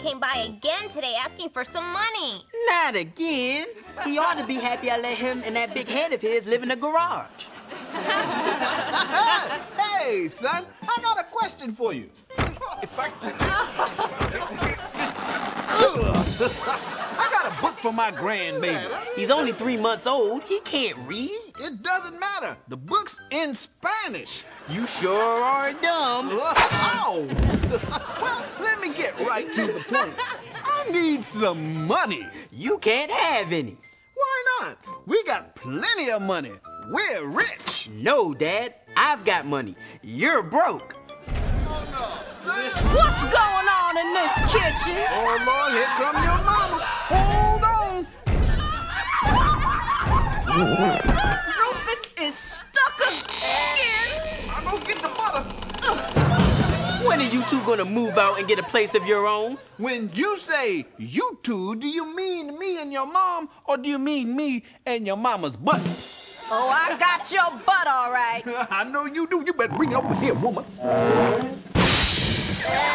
came by again today asking for some money. Not again. He ought to be happy I let him and that big head of his live in the garage. Hey, son, I got a question for you. I got a book for my grandbaby. He's only 3 months old. He can't read. It doesn't matter. The book's in Spanish. You sure are dumb. Oh! Well, let me get right to the point. I need some money. You can't have any. Why not? We got plenty of money. We're rich. No, Dad. I've got money. You're broke. What's going on in this kitchen? Oh, Lord, here come your mama. Hold on. Rufus is stuck again. I'm gonna get the butter. When are you two gonna move out and get a place of your own? When you say you two, do you mean me and your mom, or do you mean me and your mama's butt? Oh, I got your butt all right. I know you do. You better bring it over here, woman.